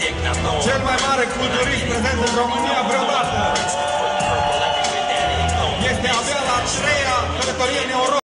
Cel mai mare culturist prezent în România vreodată. Este abia la 3-a călătorie în Europa.